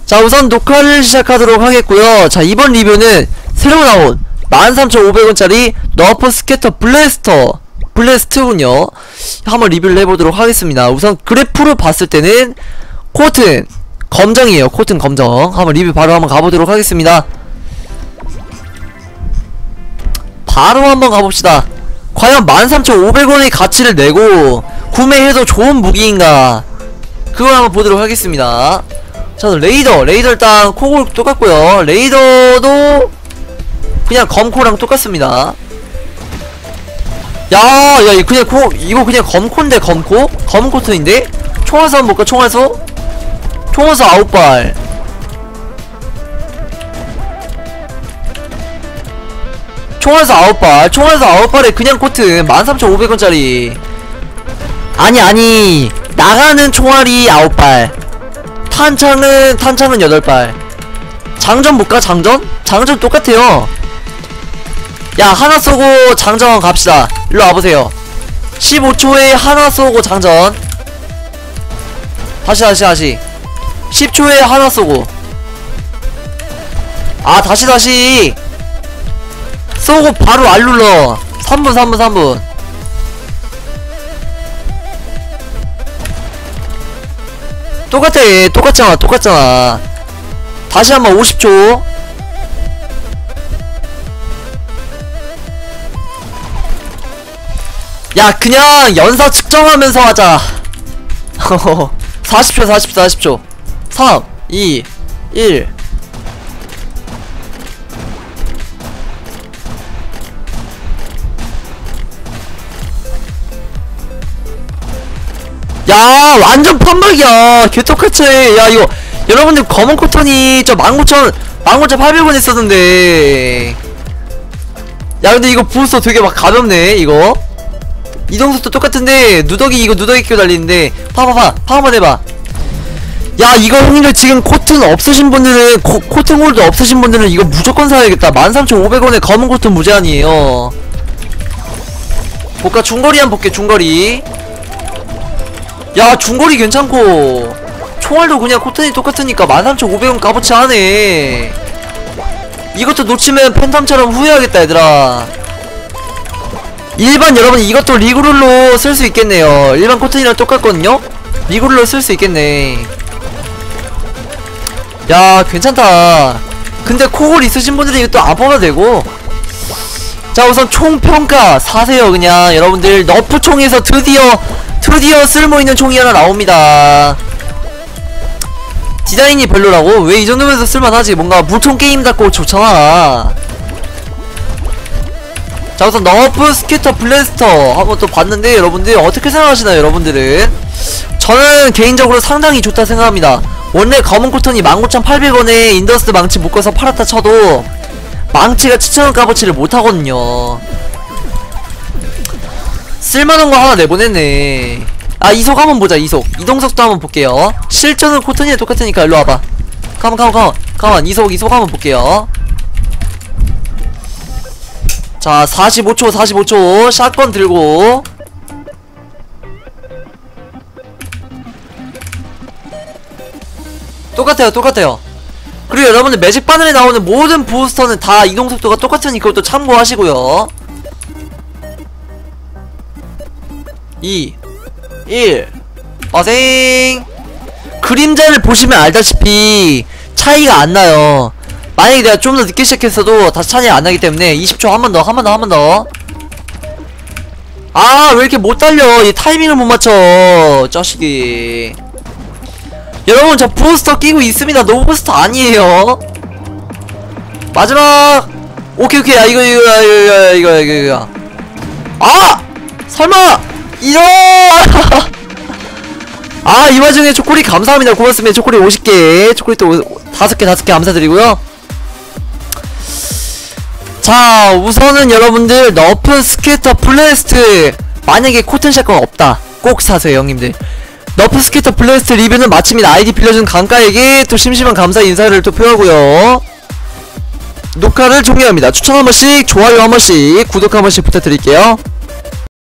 자, 우선 녹화를 시작하도록 하겠고요. 자, 이번 리뷰는 새로 나온 13,500원짜리 너프 스캐터 블래스트군요. 한번 리뷰를 해보도록 하겠습니다. 우선 그래프로 봤을 때는 코튼 검정이에요. 코튼 검정. 한번 리뷰 바로 한번 가보도록 하겠습니다. 바로 한번 가봅시다. 과연 13,500원의 가치를 내고 구매해도 좋은 무기인가, 그걸 한번 보도록 하겠습니다. 자, 레이더 일단 코고 똑같고요. 레이더도 그냥 검코랑 똑같습니다. 야, 그냥 이거 그냥 검코인데, 검코? 검은 코튼인데? 총알소 한번 볼까? 총알소 9발. 총알소 9발에 그냥 코튼 13,500원짜리. 아니 나가는 총알이 9발, 탄창은 8발. 장전 볼까? 장전 똑같아요. 야, 하나 쏘고 장전 갑시다. 일로 와보세요. 15초에 하나 쏘고 장전. 다시 10초에 하나 쏘고, 다시 쏘고 바로 알 눌러. 3분. 똑같잖아. 다시 한번 50초. 야, 그냥 연사 측정하면서 하자. 40초. 3, 2, 1. 야, 완전 판박이야. 개똑같이. 야, 이거 여러분들 검은 코턴이 저 19,800원 했었는데, 야, 근데 이거 부스터 되게 막 가볍네. 이거 이동속도 똑같은데 누더기 끼고 달리는데, 파 한번 해봐. 야, 이거 형님들 지금 코튼 없으신 분들은, 코튼 홀드 없으신 분들은 이거 무조건 사야겠다. 13,500원에 검은 코튼 무제한이에요. 볼까? 중거리 한번 볼게. 중거리. 야, 중거리 괜찮고 총알도 그냥 코튼이 똑같으니까 13,500원 값어치 하네. 이것도 놓치면 팬텀처럼 후회하겠다, 얘들아. 일반, 여러분 이것도 리그룰로 쓸 수 있겠네요. 일반 코튼이랑 똑같거든요. 리그룰로 쓸 수 있겠네. 야, 괜찮다. 근데 코골 있으신 분들은 이것도 안 뽑아도 되고. 자, 우선 총평가 사세요. 그냥 여러분들 너프 총에서 드디어 쓸모있는 총이 하나 나옵니다. 디자인이 별로라고? 왜 이 정도면서 쓸만하지? 뭔가 물총 게임 같고 좋잖아. 자, 우선 너프 스캐터 블래스터 한번 또 봤는데, 여러분들 어떻게 생각하시나요? 여러분들은? 저는 개인적으로 상당히 좋다 생각합니다. 원래 검은 코턴이 19,800원에 인더스트 망치 묶어서 팔았다 쳐도 망치가 7,000원 값어치를 못하거든요. 쓸만한 거 하나 내보냈네. 이속 한번 보자. 이동속도 한번 볼게요. 실전은 코튼이랑 똑같으니까 일로 와봐. 가만. 이속 한번 볼게요. 자, 45초. 샷건 들고. 똑같아요. 그리고 여러분들 매직 바늘에 나오는 모든 부스터는 다 이동속도가 똑같으니 그것도 참고하시고요. 2, 1. 빠생. 그림자를 보시면 알다시피 차이가 안 나요. 만약에 내가 좀 더 늦게 시작했어도 다시 차이가 안 나기 때문에 20초 한 번 더. 왜 이렇게 못 달려? 이 타이밍을 못 맞춰, 자식이. 여러분, 저 부스터 끼고 있습니다. 노 부스터 아니에요. 마지막. 오케이. 야, 이거. 설마 이런. 이 와중에 초콜릿 감사합니다. 고맙습니다. 초콜릿 50개, 초콜릿도 5개 감사드리고요. 자, 우선은 여러분들 너프 스캐터 블래스트, 만약에 코튼 샷건 없다 꼭 사세요, 형님들. 너프 스캐터 블래스트 리뷰는 마칩니다. 아이디 빌려준 강가에게 또 심심한 감사 인사를 또 표하고요. 녹화를 종료합니다. 추천 한 번씩, 좋아요 한 번씩, 구독 한 번씩 부탁드릴게요.